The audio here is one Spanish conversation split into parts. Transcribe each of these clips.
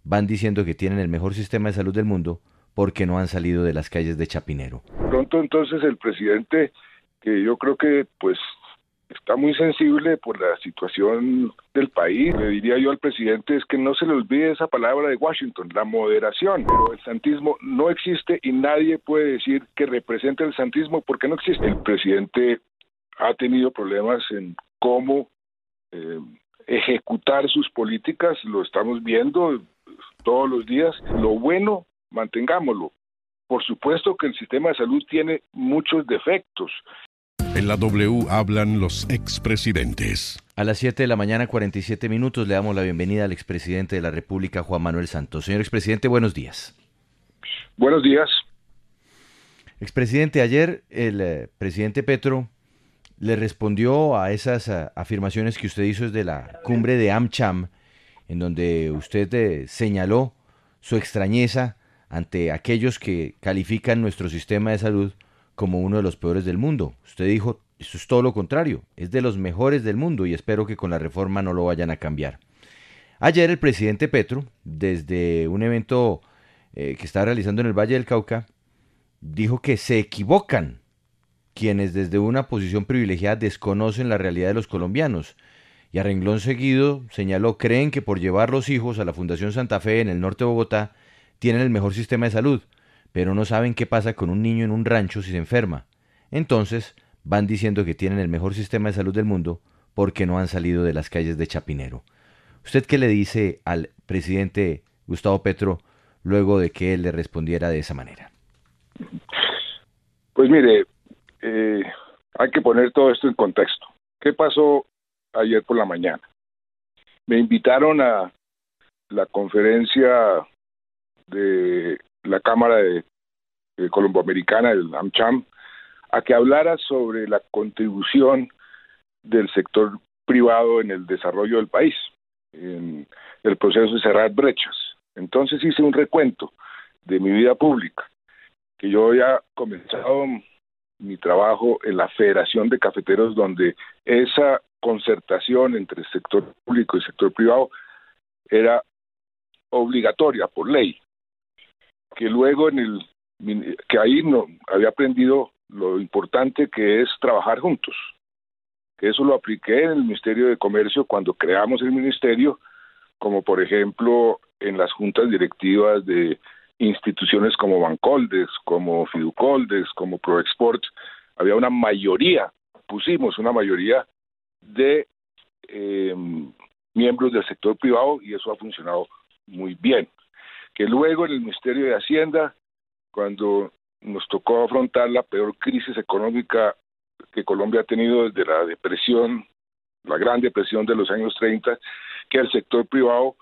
van diciendo que tienen el mejor sistema de salud del mundo porque no han salido de las calles de Chapinero. Pronto entonces el presidente, que yo creo que pues está muy sensible por la situación del país, le diría yo al presidente es que no se le olvide esa palabra de Washington, la moderación. Pero el santismo no existe y nadie puede decir que representa el santismo porque no existe. El presidente ha tenido problemas en cómo eh, ejecutar sus políticas, lo estamos viendo todos los días. Lo bueno, mantengámoslo. Por supuesto que el sistema de salud tiene muchos defectos. En la W hablan los expresidentes. A las 7 de la mañana, 47 minutos, le damos la bienvenida al expresidente de la República, Juan Manuel Santos. Señor expresidente, buenos días. Buenos días. Expresidente, ayer el presidente Petro le respondió a esas afirmaciones que usted hizo desde la cumbre de AmCham, en donde usted señaló su extrañeza ante aquellos que califican nuestro sistema de salud como uno de los peores del mundo. Usted dijo, eso es todo lo contrario, es de los mejores del mundo y espero que con la reforma no lo vayan a cambiar. Ayer el presidente Petro, desde un evento que está realizando en el Valle del Cauca, dijo que se equivocan quienes desde una posición privilegiada desconocen la realidad de los colombianos. Y a renglón seguido señaló, creen que por llevar los hijos a la Fundación Santa Fe en el norte de Bogotá tienen el mejor sistema de salud, pero no saben qué pasa con un niño en un rancho si se enferma. Entonces van diciendo que tienen el mejor sistema de salud del mundo porque no han salido de las calles de Chapinero. ¿Usted qué le dice al presidente Gustavo Petro luego de que él le respondiera de esa manera? Pues mire, hay que poner todo esto en contexto. ¿Qué pasó ayer por la mañana? Me invitaron a la conferencia de la Cámara de Colomboamericana, el AmCham, a que hablara sobre la contribución del sector privado en el desarrollo del país, en el proceso de cerrar brechas. Entonces hice un recuento de mi vida pública, que yo había comenzado mi trabajo en la Federación de Cafeteros, donde esa concertación entre el sector público y el sector privado era obligatoria por ley, que luego que ahí no había aprendido lo importante que es trabajar juntos, que eso lo apliqué en el Ministerio de Comercio cuando creamos el ministerio, como por ejemplo en las juntas directivas de instituciones como Bancoldes, como Fiducoldes, como Proexport, había una mayoría, pusimos una mayoría de eh, miembros del sector privado y eso ha funcionado muy bien. Que luego en el Ministerio de Hacienda, cuando nos tocó afrontar la peor crisis económica que Colombia ha tenido desde la depresión, la gran depresión de los años 30, que el sector privado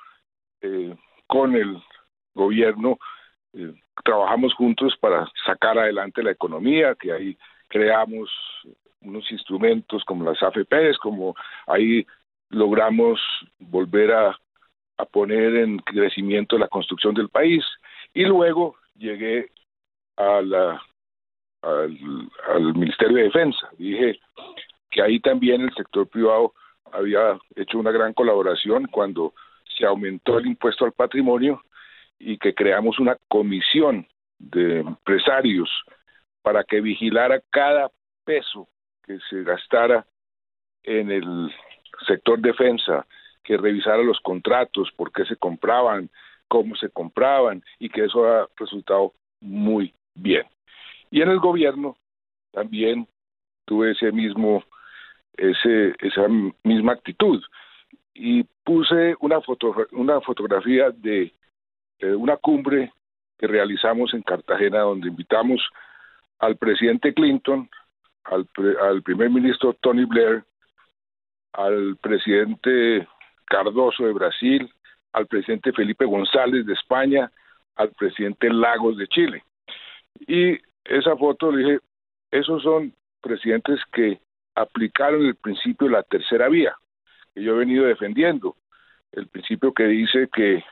con el gobierno trabajamos juntos para sacar adelante la economía, que ahí creamos unos instrumentos como las AFPs, como ahí logramos volver a poner en crecimiento la construcción del país, y luego llegué a al, al Ministerio de Defensa. Dije que ahí también el sector privado había hecho una gran colaboración cuando se aumentó el impuesto al patrimonio y que creamos una comisión de empresarios para que vigilara cada peso que se gastara en el sector defensa, que revisara los contratos, por qué se compraban, cómo se compraban, y que eso ha resultado muy bien. Y en el gobierno también tuve esa misma actitud y puse una fotografía de una cumbre que realizamos en Cartagena, donde invitamos al presidente Clinton, al primer ministro Tony Blair, al presidente Cardoso de Brasil, al presidente Felipe González de España, al presidente Lagos de Chile. Y esa foto, le dije, esos son presidentes que aplicaron el principio de la tercera vía, que yo he venido defendiendo, el principio que dice que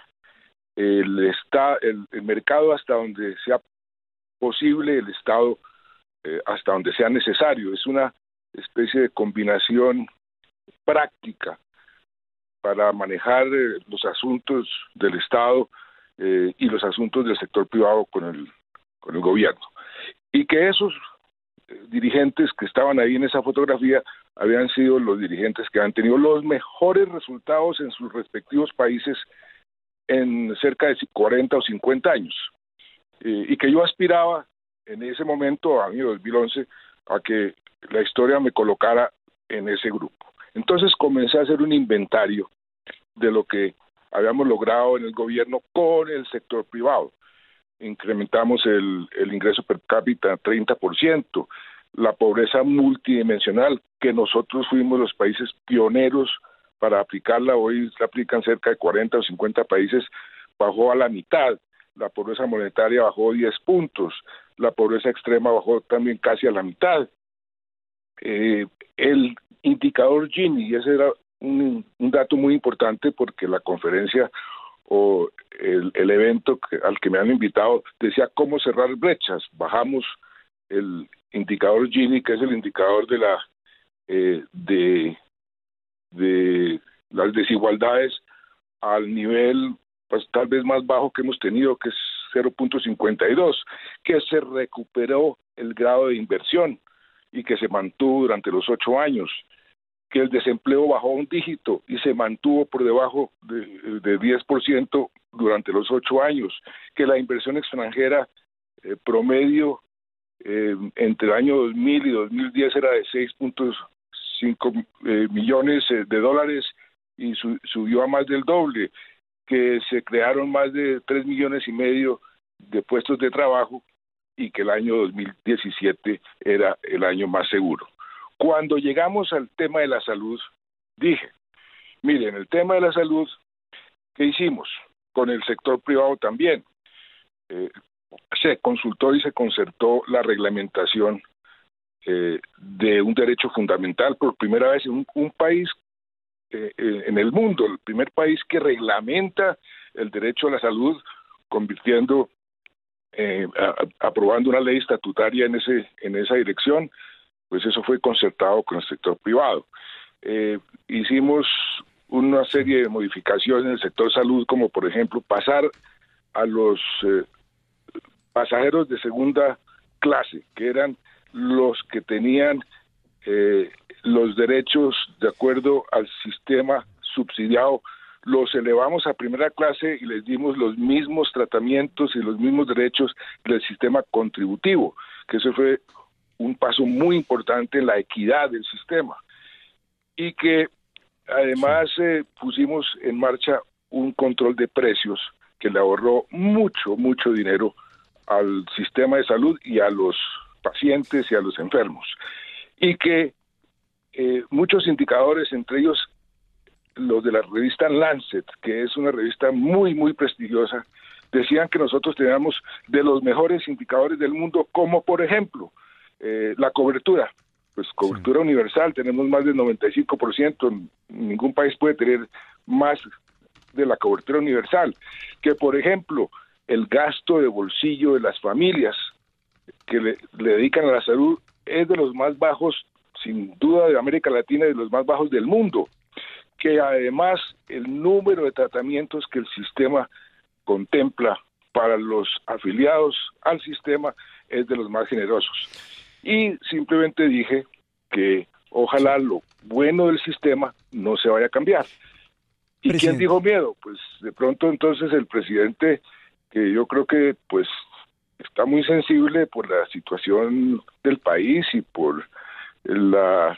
el mercado hasta donde sea posible, el Estado hasta donde sea necesario. Es una especie de combinación práctica para manejar los asuntos del Estado y los asuntos del sector privado con el gobierno. Y que esos dirigentes que estaban ahí en esa fotografía habían sido los dirigentes que han tenido los mejores resultados en sus respectivos países en cerca de 40 o 50 años. Y que yo aspiraba en ese momento, año 2011, a que la historia me colocara en ese grupo. Entonces comencé a hacer un inventario de lo que habíamos logrado en el gobierno con el sector privado. Incrementamos el ingreso per cápita 30%, la pobreza multidimensional, que nosotros fuimos los países pioneros para aplicarla, hoy la aplican cerca de 40 o 50 países, bajó a la mitad. La pobreza monetaria bajó 10 puntos, la pobreza extrema bajó también casi a la mitad. El indicador Gini, y ese era un dato muy importante porque la conferencia o el evento al que me han invitado decía cómo cerrar brechas. Bajamos el indicador Gini, que es el indicador de las desigualdades al nivel pues tal vez más bajo que hemos tenido, que es 0.52, que se recuperó el grado de inversión y que se mantuvo durante los 8 años, que el desempleo bajó un dígito y se mantuvo por debajo de 10% durante los 8 años, que la inversión extranjera promedio entre el año 2000 y 2010 era de 6.5 millones de dólares y subió a más del doble, que se crearon más de 3 millones y medio de puestos de trabajo y que el año 2017 era el año más seguro. Cuando llegamos al tema de la salud, dije, miren, el tema de la salud, ¿qué hicimos? Con el sector privado también. Se consultó y se concertó la reglamentación de un derecho fundamental por primera vez en un país en el mundo, el primer país que reglamenta el derecho a la salud, convirtiendo, aprobando una ley estatutaria en esa dirección. Pues eso fue concertado con el sector privado. Hicimos una serie de modificaciones en el sector salud, como por ejemplo pasar a los pasajeros de segunda clase, que eran los que tenían los derechos de acuerdo al sistema subsidiado, los elevamos a primera clase y les dimos los mismos tratamientos y los mismos derechos del sistema contributivo, que eso fue un paso muy importante en la equidad del sistema. Y que además pusimos en marcha un control de precios que le ahorró mucho dinero al sistema de salud y a los pacientes y a los enfermos. Y que muchos indicadores, entre ellos los de la revista Lancet, que es una revista muy prestigiosa, decían que nosotros teníamos de los mejores indicadores del mundo, como por ejemplo la cobertura. Pues cobertura universal, tenemos más del 95%, ningún país puede tener más de la cobertura universal. Que por ejemplo, el gasto de bolsillo de las familias que le dedican a la salud es de los más bajos, sin duda, de América Latina, y de los más bajos del mundo, que además el número de tratamientos que el sistema contempla para los afiliados al sistema es de los más generosos. Y simplemente dije que ojalá lo bueno del sistema no se vaya a cambiar. ¿Y quién dijo miedo? Pues de pronto entonces el presidente, que yo creo que pues está muy sensible por la situación del país y por la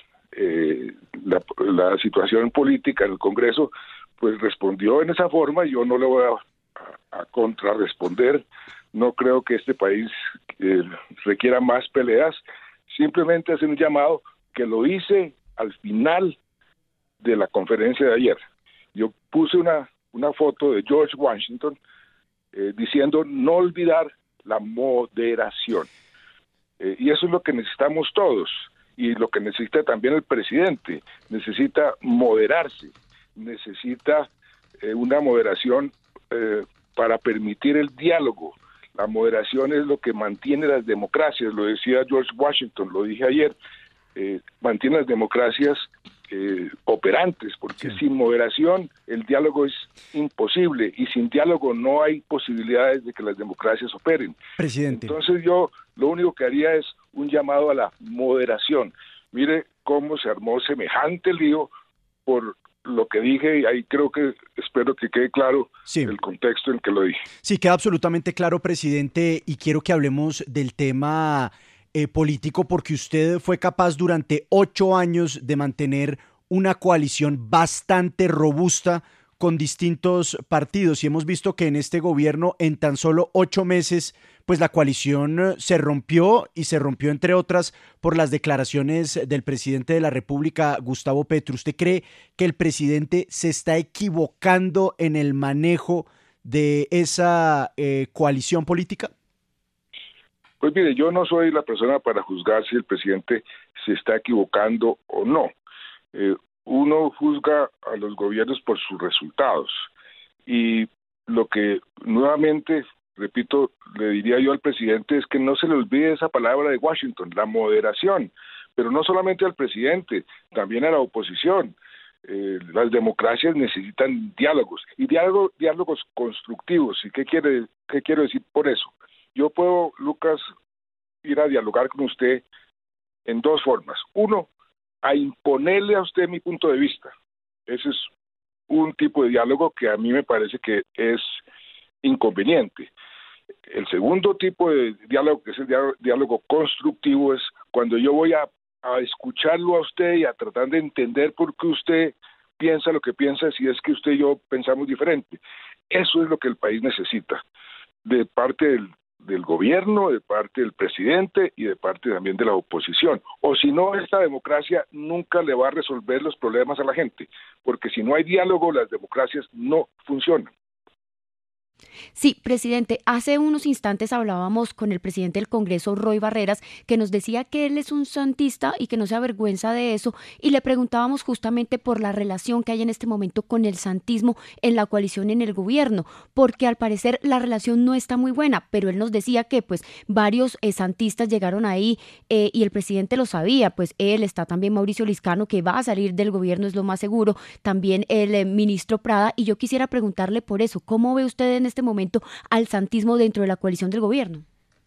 situación política en el Congreso, pues respondió en esa forma. Yo no le voy a contrarresponder. No creo que este país requiera más peleas. Simplemente hacer un llamado que lo hice al final de la conferencia de ayer. Yo puse una foto de George Washington diciendo no olvidar la moderación. Y eso es lo que necesitamos todos. Y lo que necesita también el presidente, necesita moderarse, necesita una moderación para permitir el diálogo. La moderación es lo que mantiene las democracias, lo decía George Washington, lo dije ayer, mantiene las democracias operantes, porque sin moderación el diálogo es imposible y sin diálogo no hay posibilidades de que las democracias operen. Presidente. Entonces yo lo único que haría es un llamado a la moderación. Mire cómo se armó semejante lío por lo que dije, y ahí espero que quede claro el contexto en que lo dije. Sí, queda absolutamente claro, presidente, y quiero que hablemos del tema político, porque usted fue capaz durante 8 años de mantener una coalición bastante robusta con distintos partidos, y hemos visto que en este gobierno en tan solo 8 meses pues la coalición se rompió, y se rompió entre otras por las declaraciones del presidente de la República, Gustavo Petro. ¿Usted cree que el presidente se está equivocando en el manejo de esa coalición política? Pues mire, yo no soy la persona para juzgar si el presidente se está equivocando o no. Uno juzga a los gobiernos por sus resultados, y lo que nuevamente, repito, le diría yo al presidente es que no se le olvide esa palabra de Washington, la moderación, pero no solamente al presidente, también a la oposición. Las democracias necesitan diálogos, y diálogos constructivos. ¿Y qué quiero decir por eso? Yo puedo, Lucas, ir a dialogar con usted en 2 formas. Uno, a imponerle a usted mi punto de vista. Ese es un tipo de diálogo que a mí me parece que es inconveniente. El segundo tipo de diálogo, que es el diálogo constructivo, es cuando yo voy a escucharlo a usted y a tratar de entender por qué usted piensa lo que piensa, si es que usted y yo pensamos diferente. Eso es lo que el país necesita, de parte del gobierno, de parte del presidente y de parte también de la oposición. O si no, esta democracia nunca le va a resolver los problemas a la gente, porque si no hay diálogo, las democracias no funcionan. Sí, presidente, hace unos instantes hablábamos con el presidente del Congreso, Roy Barreras, que nos decía que él es un santista y que no se avergüenza de eso, y le preguntábamos justamente por la relación que hay en este momento con el santismo en la coalición en el gobierno, porque al parecer la relación no está muy buena, pero él nos decía que pues varios santistas llegaron ahí y el presidente lo sabía, pues él está también Mauricio Liscano, que va a salir del gobierno, es lo más seguro, también el ministro Prada, y yo quisiera preguntarle por eso, ¿cómo ve usted en este momento al santismo dentro de la coalición del gobierno?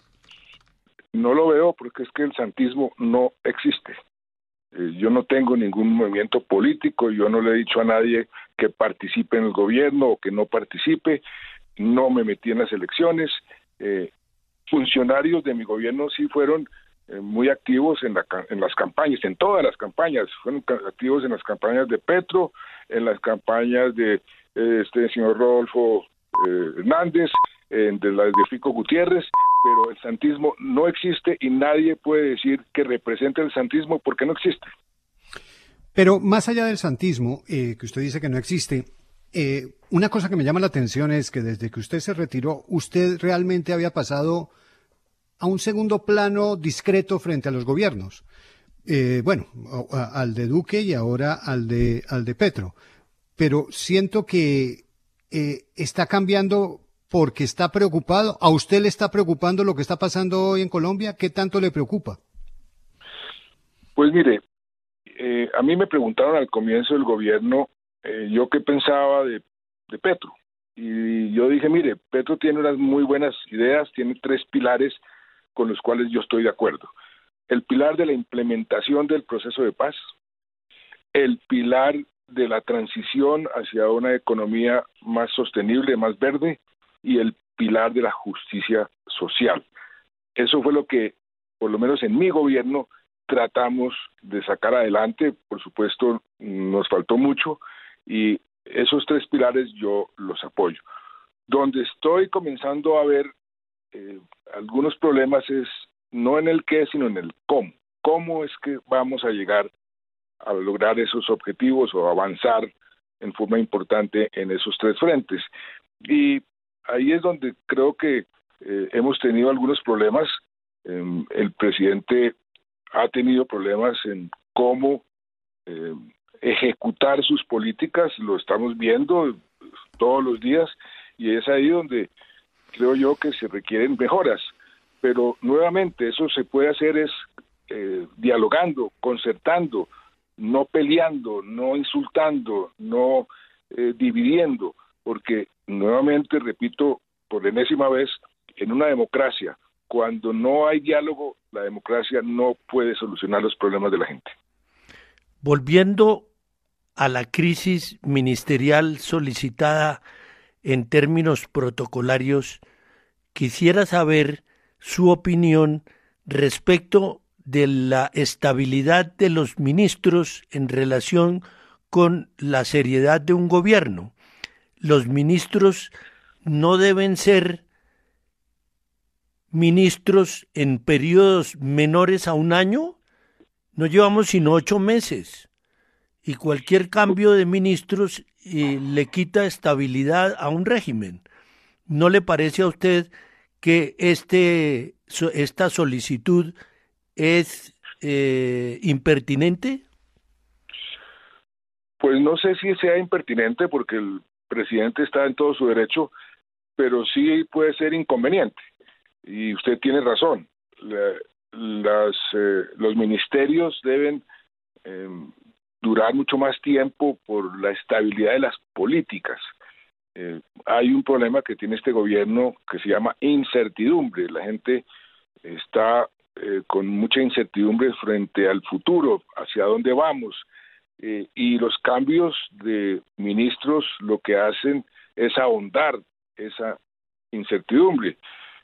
No lo veo, porque es que el santismo no existe. Yo no tengo ningún movimiento político, yo no le he dicho a nadie que participe en el gobierno o que no participe, no me metí en las elecciones. Funcionarios de mi gobierno sí fueron muy activos en las campañas, en todas las campañas, fueron activos en las campañas de Petro, en las campañas de este señor Rodolfo Hernández, de las de Fico Gutiérrez, pero el santismo no existe y nadie puede decir que represente el santismo porque no existe. Pero más allá del santismo, que usted dice que no existe, una cosa que me llama la atención es que desde que usted se retiró, usted realmente había pasado a un segundo plano discreto frente a los gobiernos. Bueno, al de Duque y ahora al de Petro. Pero siento que está cambiando porque está preocupado. ¿A usted le está preocupando lo que está pasando hoy en Colombia? ¿Qué tanto le preocupa? Pues mire, a mí me preguntaron al comienzo del gobierno yo qué pensaba de Petro. Y yo dije, mire, Petro tiene unas muy buenas ideas, tiene 3 pilares con los cuales yo estoy de acuerdo. El pilar de la implementación del proceso de paz, el pilar de la transición hacia una economía más sostenible, más verde, y el pilar de la justicia social. Eso fue lo que, por lo menos en mi gobierno, tratamos de sacar adelante. Por supuesto, nos faltó mucho, y esos 3 pilares yo los apoyo. Donde estoy comenzando a ver algunos problemas es no en el qué, sino en el cómo. ¿Cómo es que vamos a llegar a lograr esos objetivos o avanzar en forma importante en esos 3 frentes? Y ahí es donde creo que hemos tenido algunos problemas. El presidente ha tenido problemas en cómo ejecutar sus políticas, lo estamos viendo todos los días, y es ahí donde creo yo que se requieren mejoras. Pero nuevamente eso se puede hacer es dialogando, concertando, no peleando, no insultando, no dividiendo, porque nuevamente, repito, por enésima vez, en una democracia, cuando no hay diálogo, la democracia no puede solucionar los problemas de la gente. Volviendo a la crisis ministerial solicitada en términos protocolarios, quisiera saber su opinión respecto de la estabilidad de los ministros en relación con la seriedad de un gobierno. Los ministros no deben ser ministros en periodos menores a un año. No llevamos sino 8 meses y cualquier cambio de ministros le quita estabilidad a un régimen. ¿No le parece a usted que esta solicitud es impertinente? Pues no sé si sea impertinente porque el presidente está en todo su derecho, pero sí puede ser inconveniente. Y usted tiene razón. Los ministerios deben durar mucho más tiempo por la estabilidad de las políticas. Hay un problema que tiene este gobierno que se llama incertidumbre. La gente está con mucha incertidumbre frente al futuro, hacia dónde vamos. Y los cambios de ministros lo que hacen es ahondar esa incertidumbre.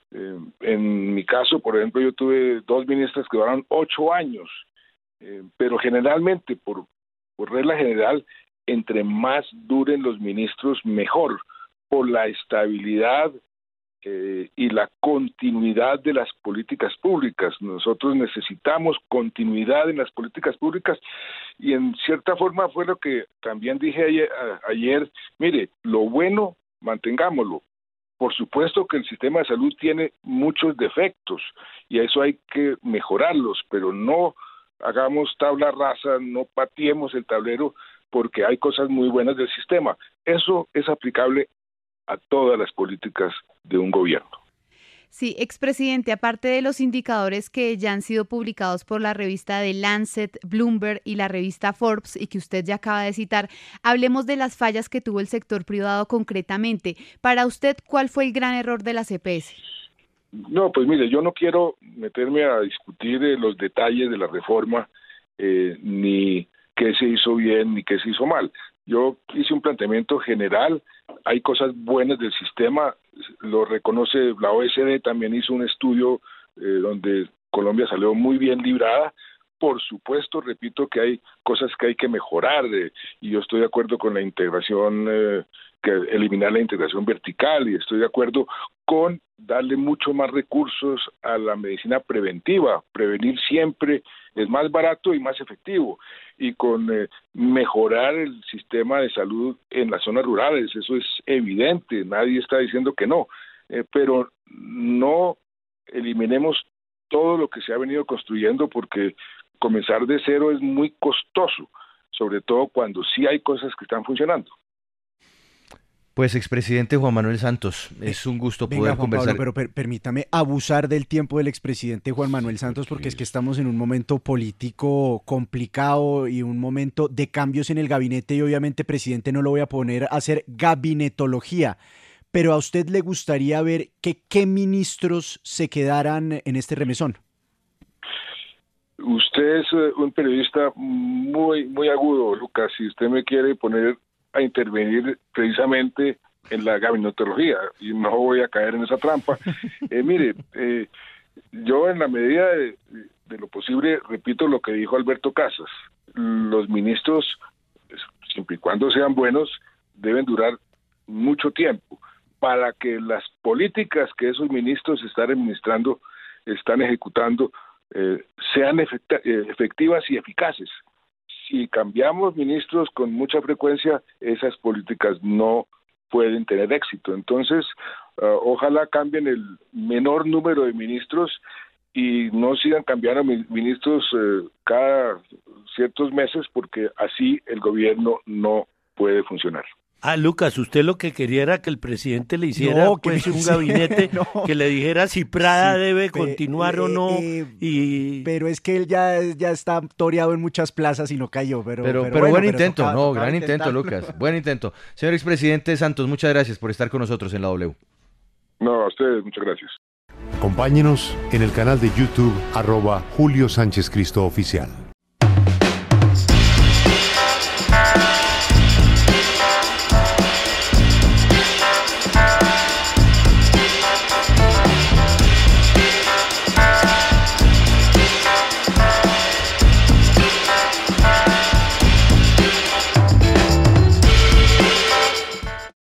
En mi caso, por ejemplo, yo tuve 2 ministras que duraron 8 años, pero generalmente, por regla general, entre más duren los ministros, mejor, por la estabilidad y la continuidad de las políticas públicas. Nosotros necesitamos continuidad en las políticas públicas y en cierta forma fue lo que también dije ayer. Mire, lo bueno, mantengámoslo. Por supuesto que el sistema de salud tiene muchos defectos y eso hay que mejorarlos, pero no hagamos tabla rasa, no pateemos el tablero porque hay cosas muy buenas del sistema. Eso es aplicable a todas las políticas de un gobierno. Sí, expresidente, aparte de los indicadores que ya han sido publicados por la revista The Lancet, Bloomberg y la revista Forbes y que usted ya acaba de citar, hablemos de las fallas que tuvo el sector privado concretamente. Para usted, ¿cuál fue el gran error de las EPS? No, pues mire, yo no quiero meterme a discutir los detalles de la reforma, ni qué se hizo bien ni qué se hizo mal. Yo hice un planteamiento general, hay cosas buenas del sistema, lo reconoce la OECD, también hizo un estudio donde Colombia salió muy bien librada. Por supuesto, repito que hay cosas que hay que mejorar y yo estoy de acuerdo con la integración, que eliminar la integración vertical y estoy de acuerdo con darle mucho más recursos a la medicina preventiva. Prevenir siempre es más barato y más efectivo y con mejorar el sistema de salud en las zonas rurales, eso es evidente, nadie está diciendo que no, pero no eliminemos todo lo que se ha venido construyendo porque comenzar de cero es muy costoso, sobre todo cuando sí hay cosas que están funcionando. Pues, expresidente Juan Manuel Santos, es un gusto poder Juan conversar. Pablo, pero permítame abusar del tiempo del expresidente Juan Manuel Santos porque es que estamos en un momento político complicado y un momento de cambios en el gabinete y obviamente, presidente, no lo voy a poner a hacer gabinetología, pero ¿a usted le gustaría ver qué ministros se quedaran en este remesón? Usted es un periodista muy, muy agudo, Lucas, si usted me quiere poner a intervenir precisamente en la gabinetología y no voy a caer en esa trampa. Mire, yo en la medida de lo posible repito lo que dijo Alberto Casas. Los ministros, siempre y cuando sean buenos, deben durar mucho tiempo para que las políticas que esos ministros están ejecutando, sean efectivas y eficaces. Si cambiamos ministros con mucha frecuencia, esas políticas no pueden tener éxito. Entonces, ojalá cambien el menor número de ministros y no sigan cambiando ministros cada ciertos meses, porque así el gobierno no puede funcionar. Lucas, usted lo que quería era que el presidente le hiciera No, pues, un sí, gabinete no. que le dijera si Prada Sí, debe continuar o no. Pero es que él ya está toreado en muchas plazas y no cayó. Pero bueno, buen intento, tocaba gran intento, intentarlo. Lucas. Buen intento. Señor expresidente Santos, muchas gracias por estar con nosotros en la W. No, a ustedes, muchas gracias. Acompáñenos en el canal de YouTube @Julio Sánchez Cristo Oficial.